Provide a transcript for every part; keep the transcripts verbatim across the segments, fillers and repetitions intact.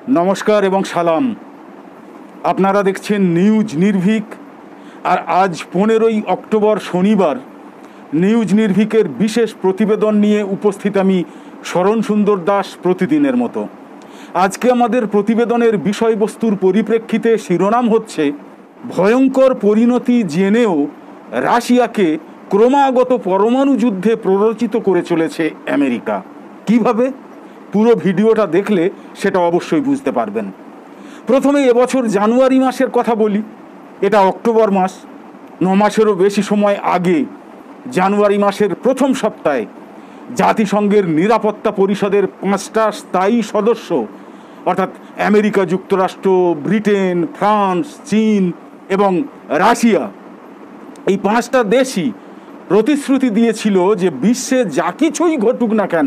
নমস্কার এবং সালাম। আপনারা দেখছেন নিউজ নির্ভীক। আর আজ পনেরোই অক্টোবর শনিবার নিউজ নির্ভীকের বিশেষ প্রতিবেদন নিয়ে উপস্থিত আমি শরণ সুন্দর দাস, প্রতিদিনের মতো। আজকে আমাদের প্রতিবেদনের বিষয়বস্তুর পরিপ্রেক্ষিতে শিরোনাম হচ্ছে, ভয়ঙ্কর পরিণতি জেনেও রাশিয়াকে ক্রমাগত পরমাণু যুদ্ধে প্ররোচিত করে চলেছে আমেরিকা। কিভাবে? পুরো ভিডিওটা দেখলে সেটা অবশ্যই বুঝতে পারবেন। প্রথমে এবছর জানুয়ারি মাসের কথা বলি। এটা অক্টোবর মাস, ন মাসেরও বেশি সময় আগে জানুয়ারি মাসের প্রথম সপ্তাহে জাতিসংঘের নিরাপত্তা পরিষদের পাঁচটা স্থায়ী সদস্য অর্থাৎ আমেরিকা যুক্তরাষ্ট্র, ব্রিটেন, ফ্রান্স, চীন এবং রাশিয়া, এই পাঁচটা দেশই প্রতিশ্রুতি দিয়েছিল যে বিশ্বে যা কিছুই ঘটুক না কেন,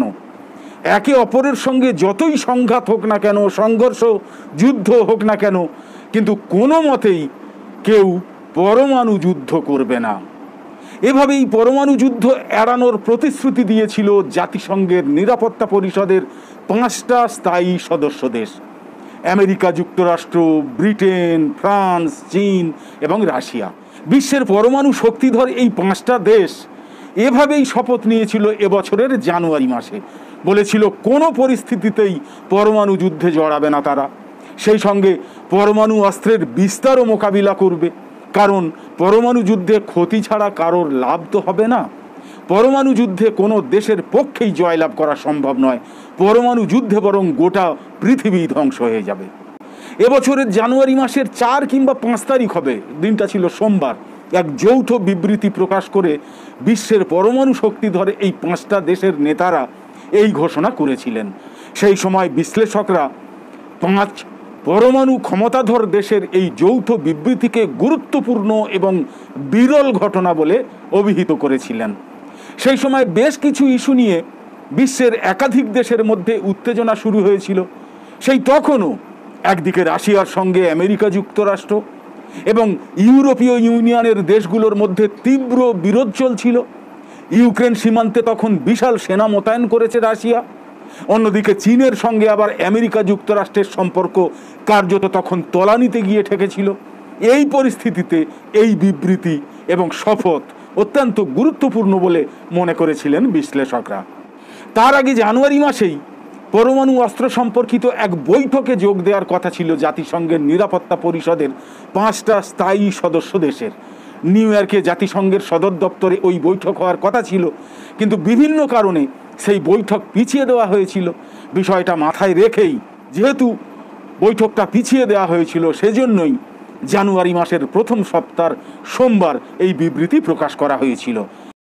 একে অপরের সঙ্গে যতই সংঘাত হোক না কেন, সংঘর্ষ যুদ্ধ হোক না কেন, কিন্তু কোনো মতেই কেউ পরমাণু যুদ্ধ করবে না। এভাবেই পরমাণু যুদ্ধ এড়ানোর প্রতিশ্রুতি দিয়েছিল জাতিসংঘের নিরাপত্তা পরিষদের পাঁচটা স্থায়ী সদস্য দেশ, আমেরিকা যুক্তরাষ্ট্র, ব্রিটেন, ফ্রান্স, চীন এবং রাশিয়া। বিশ্বের পরমাণু শক্তিধর এই পাঁচটা দেশ এভাবেই শপথ নিয়েছিল এবছরের জানুয়ারি মাসে। বলেছিল কোনো পরিস্থিতিতেই পরমাণু যুদ্ধে জড়াবে না তারা, সেই সঙ্গে পরমাণু অস্ত্রের বিস্তারও মোকাবিলা করবে। কারণ পরমাণু যুদ্ধে ক্ষতি ছাড়া কারোর লাভ তো হবে না। পরমাণু যুদ্ধে কোনো দেশের পক্ষেই জয়লাভ করা সম্ভব নয়, পরমাণু যুদ্ধে বরং গোটা পৃথিবী ধ্বংস হয়ে যাবে। এবছরের জানুয়ারি মাসের চার কিংবা পাঁচ তারিখ হবে, দিনটা ছিল সোমবার, এক যৌথ বিবৃতি প্রকাশ করে বিশ্বের পরমাণু শক্তিধর এই পাঁচটা দেশের নেতারা এই ঘোষণা করেছিলেন। সেই সময় বিশ্লেষকরা পাঁচ পরমাণু ক্ষমতাধর দেশের এই যৌথ বিবৃতিকে গুরুত্বপূর্ণ এবং বিরল ঘটনা বলে অভিহিত করেছিলেন। সেই সময় বেশ কিছু ইস্যু নিয়ে বিশ্বের একাধিক দেশের মধ্যে উত্তেজনা শুরু হয়েছিল। সেই তখনও একদিকে রাশিয়ার সঙ্গে আমেরিকা যুক্তরাষ্ট্র এবং ইউরোপীয় ইউনিয়নের দেশগুলোর মধ্যে তীব্র বিরোধ চলছিল। ইউক্রেন সীমান্তে তখন বিশাল সেনা মোতায়েন করেছে রাশিয়া। অন্যদিকে চীনের সঙ্গে আবার আমেরিকা যুক্তরাষ্ট্রের সম্পর্ক কার্যত তখন তলানিতে গিয়ে ঠেকেছিল। এই পরিস্থিতিতে এই বিবৃতি এবং শপথ অত্যন্ত গুরুত্বপূর্ণ বলে মনে করেছিলেন বিশ্লেষকরা। তার আগে জানুয়ারি মাসেই পরমাণু অস্ত্র সম্পর্কিত এক বৈঠকে যোগ দেওয়ার কথা ছিল জাতিসংঘের নিরাপত্তা পরিষদের পাঁচটা স্থায়ী সদস্য দেশের। নিউ ইয়র্কে জাতিসংঘের সদর দপ্তরে ওই বৈঠক হওয়ার কথা ছিল, কিন্তু বিভিন্ন কারণে সেই বৈঠক পিছিয়ে দেওয়া হয়েছিল। বিষয়টা মাথায় রেখেই যেহেতু বৈঠকটা পিছিয়ে দেওয়া হয়েছিল, সেজন্যই জানুয়ারি মাসের প্রথম সপ্তাহ সোমবার এই বিবৃতি প্রকাশ করা হয়েছিল।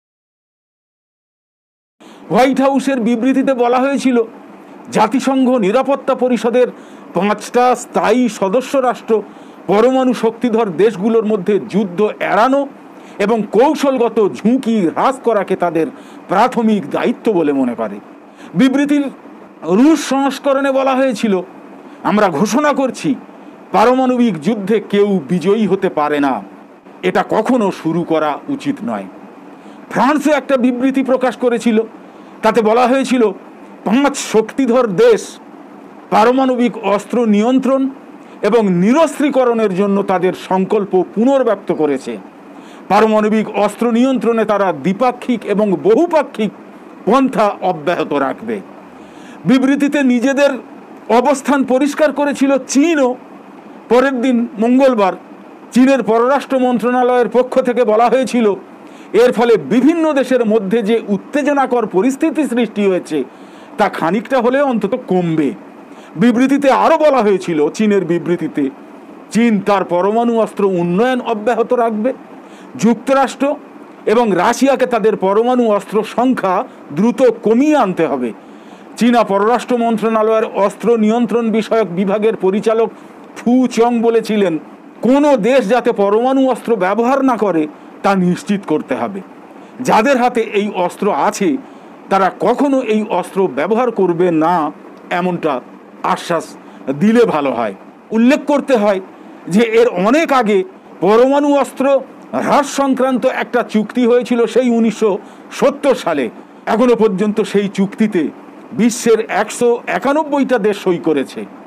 হোয়াইট হাউসের বিবৃতিতে বলা হয়েছিল, জাতিসংঘ নিরাপত্তা পরিষদের পাঁচটা স্থায়ী সদস্য রাষ্ট্র পরমাণু শক্তিধর দেশগুলোর মধ্যে যুদ্ধ এড়ানো এবং কৌশলগত ঝুঁকি হ্রাস করাকে তাদের প্রাথমিক দায়িত্ব বলে মনে করে। বিবৃতির রুশ সংস্করণে বলা হয়েছিল, আমরা ঘোষণা করছি পারমাণবিক যুদ্ধে কেউ বিজয়ী হতে পারে না, এটা কখনো শুরু করা উচিত নয়। ফ্রান্সও একটা বিবৃতি প্রকাশ করেছিল, তাতে বলা হয়েছিল পাঁচ শক্তিধর দেশ পারমাণবিক অস্ত্র নিয়ন্ত্রণ এবং নিরস্ত্রীকরণের জন্য তাদের সংকল্প পুনর্ব্যক্ত করেছে। পারমাণবিক অস্ত্র নিয়ন্ত্রণে তারা দ্বিপাক্ষিক এবং বহুপাক্ষিক পন্থা অব্যাহত রাখবে। বিবৃতিতে নিজেদের অবস্থান পরিষ্কার করেছিল চীনও। পরের দিন মঙ্গলবার চীনের পররাষ্ট্র মন্ত্রণালয়ের পক্ষ থেকে বলা হয়েছিল, এর ফলে বিভিন্ন দেশের মধ্যে যে উত্তেজনাকর পরিস্থিতি সৃষ্টি হয়েছে তা খানিকটা হলেও অন্তত কমবে। বিবৃতিতে আরও বলা হয়েছিল, চীনের বিবৃতিতে, চীন তার পরমাণু অস্ত্র উন্নয়ন অব্যাহত রাখবে। যুক্তরাষ্ট্র এবং রাশিয়াকে তাদের পরমাণু অস্ত্র সংখ্যা দ্রুত কমিয়ে আনতে হবে। চীনা পররাষ্ট্র মন্ত্রণালয়ের অস্ত্র নিয়ন্ত্রণ বিষয়ক বিভাগের পরিচালক ফু চং বলেছিলেন, কোনো দেশ যাতে পরমাণু অস্ত্র ব্যবহার না করে তা নিশ্চিত করতে হবে। যাদের হাতে এই অস্ত্র আছে তারা কখনো এই অস্ত্র ব্যবহার করবে না, এমনটা আশ্বাস দিলে ভালো হয়। উল্লেখ করতে হয় যে এর অনেক আগে পরমাণু অস্ত্র হ্রাস সংক্রান্ত একটা চুক্তি হয়েছিল সেই উনিশশো সত্তর সালে। এখনো পর্যন্ত সেই চুক্তিতে বিশ্বের একশো একানব্বইটা দেশ সই করেছে।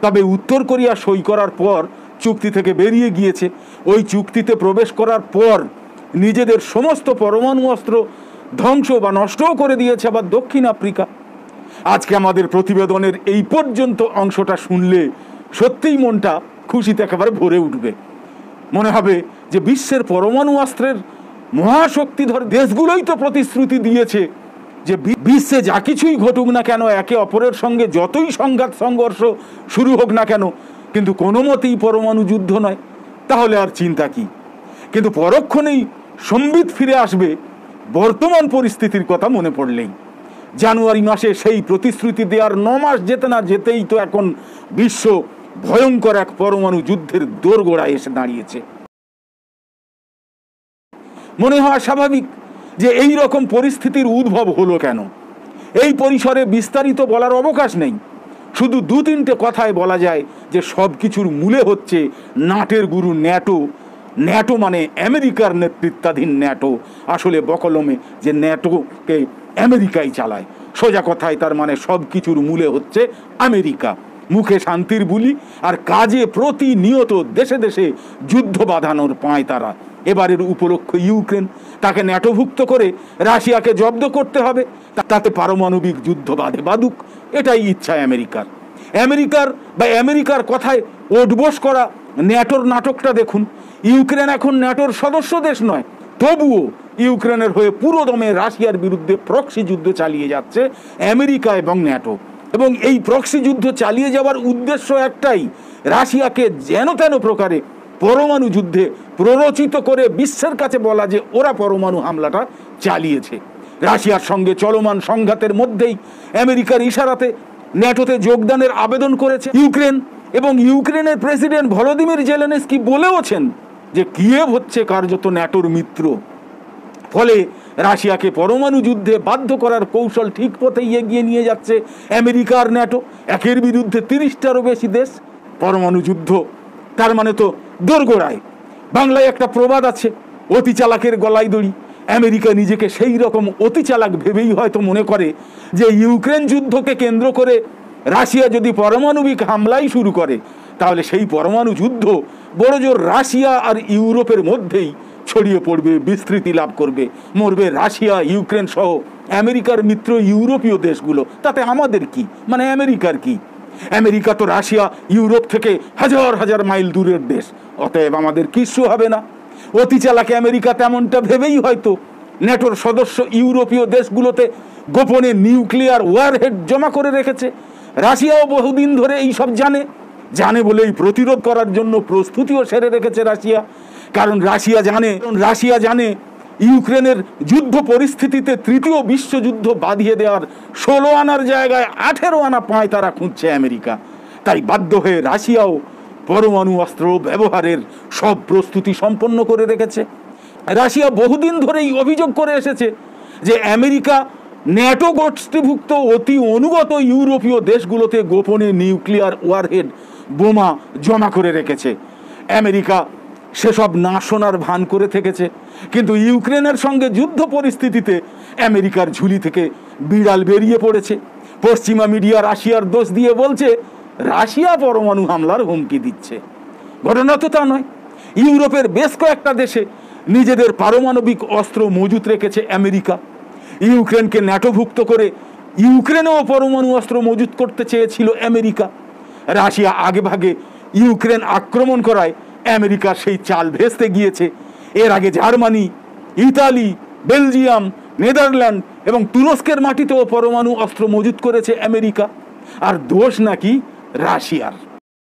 তবে উত্তর কোরিয়া সই করার পর চুক্তি থেকে বেরিয়ে গিয়েছে। ওই চুক্তিতে প্রবেশ করার পর নিজেদের সমস্ত পরমাণু অস্ত্র ধ্বংস বা নষ্টও করে দিয়েছে আবার দক্ষিণ আফ্রিকা। আজকে আমাদের প্রতিবেদনের এই পর্যন্ত অংশটা শুনলে সত্যিই মনটা খুশিতে একেবারে ভরে উঠবে। মনে হবে যে বিশ্বের পরমাণু অস্ত্রের মহাশক্তিধর দেশগুলোই তো প্রতিশ্রুতি দিয়েছে যে বিশ্বে যা কিছুই ঘটুক না কেন, একে অপরের সঙ্গে যতই সংঘাত সংঘর্ষ শুরু হোক না কেন, কিন্তু কোনো মতেই পরমাণু যুদ্ধ নয়। তাহলে আর চিন্তা কি? কিন্তু পরক্ষণেই সম্বিত ফিরে আসবে বর্তমান পরিস্থিতির কথা মনে পড়লেই। জানুয়ারি মাসে সেই প্রতিশ্রুতি দেওয়ার ন মাস যেতে না যেতেই তো এখন বিশ্ব ভয়ঙ্কর এক পরমাণু যুদ্ধের দোরগোড়ায় এসে দাঁড়িয়েছে। মনে হয় স্বাভাবিক যে এই রকম পরিস্থিতির উদ্ভব হলো কেন। এই পরিসরে বিস্তারিত বলার অবকাশ নেই। শুধু দু তিনটে কথায় বলা যায় যে সব কিছুর মূলে হচ্ছে নাটের গুরু ন্যাটো। ন্যাটো মানে আমেরিকার নেতৃত্বাধীন ন্যাটো। আসলে বকলমে যে ন্যাটোকে আমেরিকাই চালায়। সোজা কথায় তার মানে সব কিছুর মূলে হচ্ছে আমেরিকা। মুখে শান্তির বুলি আর কাজে প্রতিনিয়ত দেশে দেশে যুদ্ধ বাঁধানোর পায় তারা। এবারের উপলক্ষ ইউক্রেন, তাকে ন্যাটোভুক্ত করে রাশিয়াকে জব্দ করতে হবে, তাতে পারমাণবিক যুদ্ধ বাঁধে বাঁধুক, এটাই ইচ্ছা আমেরিকার। আমেরিকার বা আমেরিকার কথায় ওঠবোস করা ন্যাটোর নাটকটা দেখুন। ইউক্রেন এখন ন্যাটোর সদস্য দেশ নয়, তবুও ইউক্রেনের হয়ে পুরোদমে রাশিয়ার বিরুদ্ধে প্রক্সি যুদ্ধ চালিয়ে যাচ্ছে আমেরিকা এবং ন্যাটো। এবং এই প্রক্সি যুদ্ধ চালিয়ে যাওয়ার উদ্দেশ্য একটাই, রাশিয়াকে যেন তেন প্রকারে পরমাণু যুদ্ধে প্ররোচিত করে বিশ্বের কাছে বলা যে ওরা পরমাণু হামলাটা চালিয়েছে। রাশিয়ার সঙ্গে চলমান সংঘাতের মধ্যেই আমেরিকার ইশারাতে ন্যাটোতে যোগদানের আবেদন করেছে ইউক্রেন। এবং ইউক্রেনের প্রেসিডেন্ট ভলোদিমির জেলেনস্কি বলেওছেন যে কিয়েভ হচ্ছে কার্যত ন্যাটোর মিত্র। ফলে রাশিয়াকে পরমাণু যুদ্ধে বাধ্য করার কৌশল ঠিক পথেই এগিয়ে নিয়ে যাচ্ছে আমেরিকা আর ন্যাটো। একের বিরুদ্ধে তিরিশটারও বেশি দেশ। পরমাণু যুদ্ধ তার মানে তো দোরগোড়ায়। বাংলায় একটা প্রবাদ আছে, অতি চালাকের গলায় দড়ি। আমেরিকা নিজেকে সেই রকম অতি চালাক ভেবেই হয়তো মনে করে যে ইউক্রেন যুদ্ধকে কেন্দ্র করে রাশিয়া যদি পারমাণবিক হামলাই শুরু করে তাহলে সেই পরমাণু যুদ্ধ বড়জোর রাশিয়া আর ইউরোপের মধ্যেই ছড়িয়ে পড়বে, বিস্তৃতি লাভ করবে, মরবে রাশিয়া, ইউক্রেন সহ আমেরিকার মিত্র ইউরোপীয় দেশগুলো। তাতে আমাদের কি, মানে আমেরিকার কি? আমেরিকা তো রাশিয়া ইউরোপ থেকে হাজার হাজার মাইল দূরের দেশ, অতএব আমাদের কিচ্ছু হবে না। অতি চালাকে আমেরিকা তেমনটা ভেবেই হয়তো ন্যাটোর সদস্য ইউরোপীয় দেশগুলোতে গোপনে নিউক্লিয়ার ওয়ারহেড জমা করে রেখেছে। রাশিয়াও বহুদিন ধরে এই সব জানে জানে বলেই প্রতিরোধ করার জন্য প্রস্তুতিও সেরে রেখেছে রাশিয়া। কারণ রাশিয়া জানে রাশিয়া জানে ইউক্রেনের যুদ্ধ পরিস্থিতিতে তৃতীয় বিশ্বযুদ্ধ বাঁধিয়ে দেওয়ার ষোলো আনার জায়গায় আঠেরো আনা পায় তারা খুঁজছে আমেরিকা। তাই বাধ্য হয়ে রাশিয়াও পরমাণু অস্ত্র ব্যবহারের সব প্রস্তুতি সম্পন্ন করে রেখেছে। রাশিয়া বহুদিন ধরেই অভিযোগ করে এসেছে যে আমেরিকা ন্যাটো গোষ্ঠীভুক্ত অতি অনুগত ইউরোপীয় দেশগুলোতে গোপনে নিউক্লিয়ার ওয়ারহেড বোমা জমা করে রেখেছে। আমেরিকা সেসব না শোনার ভান করে থেকেছে। কিন্তু ইউক্রেনের সঙ্গে যুদ্ধ পরিস্থিতিতে আমেরিকার ঝুলি থেকে বিড়াল বেরিয়ে পড়েছে। পশ্চিমা মিডিয়া রাশিয়ার দোষ দিয়ে বলছে রাশিয়া পরমাণু হামলার হুমকি দিচ্ছে। ঘটনা তো তা নয়। ইউরোপের বেশ কয়েকটা দেশে নিজেদের পারমাণবিক অস্ত্র মজুত রেখেছে আমেরিকা। ইউক্রেনকে ন্যাটোভুক্ত করে ইউক্রেনেও পরমাণু অস্ত্র মজুত করতে চেয়েছিল আমেরিকা। রাশিয়া আগে ভাগে ইউক্রেন আক্রমণ করায় আমেরিকা সেই চাল ভেস্তে গিয়েছে। এর আগে জার্মানি, ইতালি, বেলজিয়াম, নেদারল্যান্ড এবং তুরস্কের মাটিতেও পরমাণু অস্ত্র মজুত করেছে আমেরিকা। আর দোষ নাকি রাশিয়ার।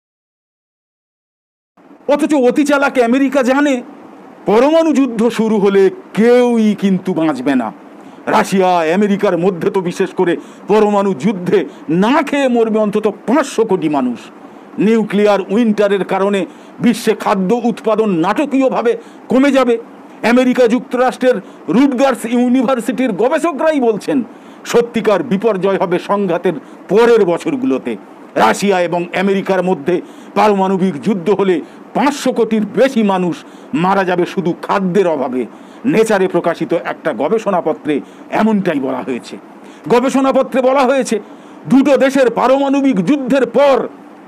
অথচ অতি চালাক আমেরিকা জানে পরমাণু যুদ্ধ শুরু হলে কেউই কিন্তু বাঁচবে না। রাশিয়া আমেরিকার মধ্যে তো বিশেষ করে পরমাণু যুদ্ধে না খেয়ে মরবে অন্তত পাঁচশো কোটি মানুষ। নিউক্লিয়ার উইন্টারের কারণে বিশ্বে খাদ্য উৎপাদন নাটকীয়ভাবে কমে যাবে। আমেরিকা যুক্তরাষ্ট্রের রুটগার্স ইউনিভার্সিটির গবেষকরাই বলছেন সত্যিকার বিপর্যয় হবে সংঘাতের পরের বছরগুলোতে। রাশিয়া এবং আমেরিকার মধ্যে পারমাণবিক যুদ্ধ হলে পাঁচশো কোটির বেশি মানুষ মারা যাবে শুধু খাদ্যের অভাবে। নেচারে প্রকাশিত একটা গবেষণাপত্রে এমনটাই বলা হয়েছে। গবেষণাপত্রে বলা হয়েছে দুটো দেশের পারমাণবিক যুদ্ধের পর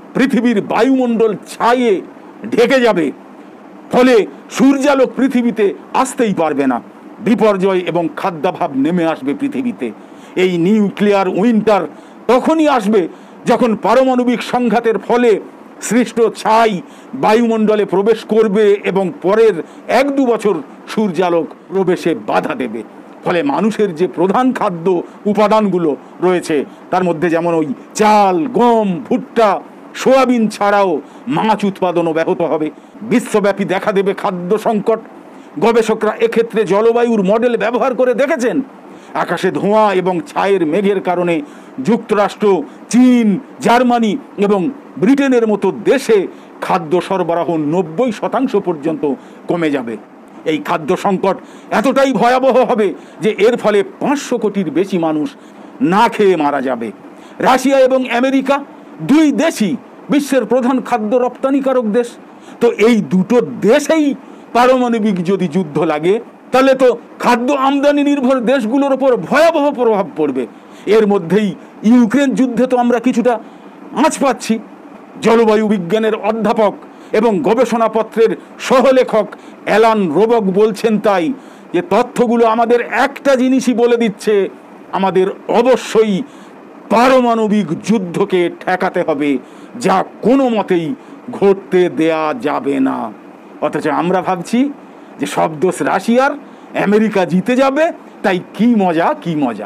পৃথিবীর বায়ুমণ্ডল ছায়ে ঢেকে যাবে, ফলে সূর্যালোক পৃথিবীতে আসতেই পারবে না। বিপর্যয় এবং খাদ্যাভাব নেমে আসবে পৃথিবীতে। এই নিউক্লিয়ার উইন্টার তখনই আসবে যখন পারমাণবিক সংঘাতের ফলে সৃষ্ট ছাই বায়ুমণ্ডলে প্রবেশ করবে এবং পরের এক দু বছর সূর্যালোক প্রবেশে বাধা দেবে। ফলে মানুষের যে প্রধান খাদ্য উপাদানগুলো রয়েছে তার মধ্যে যেমন ওই চাল, গম, ভুট্টা, সোয়াবিন ছাড়াও মাছ উৎপাদনও ব্যাহত হবে। বিশ্বব্যাপী দেখা দেবে খাদ্য সংকট। গবেষকরা এক্ষেত্রে জলবায়ুর মডেল ব্যবহার করে দেখেছেন, আকাশে ধোঁয়া এবং ছায়ের মেঘের কারণে যুক্তরাষ্ট্র, চীন, জার্মানি এবং ব্রিটেনের মতো দেশে খাদ্য সরবরাহ নব্বই শতাংশ পর্যন্ত কমে যাবে। এই খাদ্য সংকট এতটাই ভয়াবহ হবে যে এর ফলে পাঁচশো কোটির বেশি মানুষ না খেয়ে মারা যাবে। রাশিয়া এবং আমেরিকা দুই দেশই বিশ্বের প্রধান খাদ্য রপ্তানিকারক দেশ। তো এই দুটো দেশেই পারমাণবিক যদি যুদ্ধ লাগে তাহলে তো খাদ্য আমদানি নির্ভর দেশগুলোর ওপর ভয়াবহ প্রভাব পড়বে। এর মধ্যেই ইউক্রেন যুদ্ধে তো আমরা কিছুটা আঁচ পাচ্ছি। জলবায়ু বিজ্ঞানের অধ্যাপক এবং গবেষণাপত্রের সহলেখক অ্যালান রোবক বলছেন তাই, যে তথ্যগুলো আমাদের একটা জিনিসই বলে দিচ্ছে, আমাদের অবশ্যই পারমাণবিক যুদ্ধকে ঠেকাতে হবে, যা কোনো মতেই ঘটতে দেয়া যাবে না। অথচ আমরা ভাবছি যে সব দোষ রাশিয়ার, আমেরিকা জিতে যাবে, তাই কি মজা কি মজা।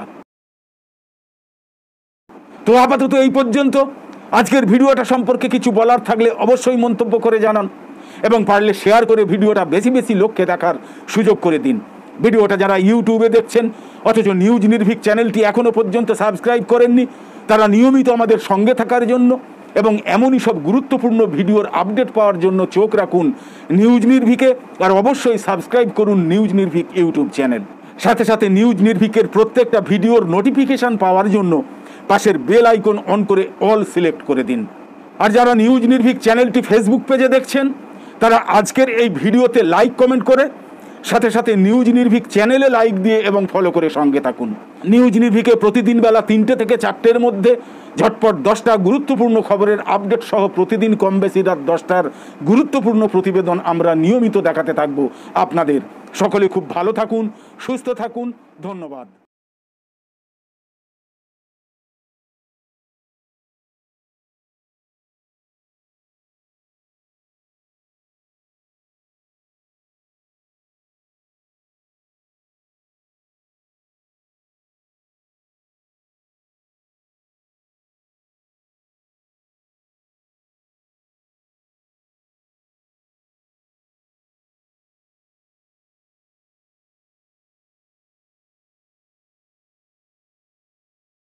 তো আপাতত এই পর্যন্ত। আজকের ভিডিওটা সম্পর্কে কিছু বলার থাকলে অবশ্যই মন্তব্য করে জানান এবং পারলে শেয়ার করে ভিডিওটা বেশি বেশি লোককে দেখার সুযোগ করে দিন। ভিডিওটা যারা ইউটিউবে দেখছেন অথচ নিউজ নির্ভীক চ্যানেলটি এখনও পর্যন্ত সাবস্ক্রাইব করেননি, তারা নিয়মিত আমাদের সঙ্গে থাকার জন্য এবং এমনই সব গুরুত্বপূর্ণ ভিডিওর আপডেট পাওয়ার জন্য চোখ রাখুন নিউজ নির্ভীকে, আর অবশ্যই সাবস্ক্রাইব করুন নিউজ নির্ভীক ইউটিউব চ্যানেল। সাথে সাথে নিউজ নির্ভীকের প্রত্যেকটা ভিডিওর নোটিফিকেশান পাওয়ার জন্য পাশের বেল আইকন অন করে অল সিলেক্ট করে দিন। আর যারা নিউজ নির্ভীক চ্যানেলটি ফেসবুক পেজে দেখছেন তারা আজকের এই ভিডিওতে লাইক কমেন্ট করে সাথে সাথে নিউজ নির্ভীক চ্যানেলে লাইক দিয়ে এবং ফলো করে সঙ্গে থাকুন। নিউজ নির্ভীকে প্রতিদিন বেলা তিনটে থেকে চারটের মধ্যে ঝটপট দশটা গুরুত্বপূর্ণ খবরের আপডেট সহ প্রতিদিন কম বেশি রাত দশটার গুরুত্বপূর্ণ প্রতিবেদন আমরা নিয়মিত দেখাতে থাকব আপনাদের। সকলে খুব ভালো থাকুন, সুস্থ থাকুন, ধন্যবাদ।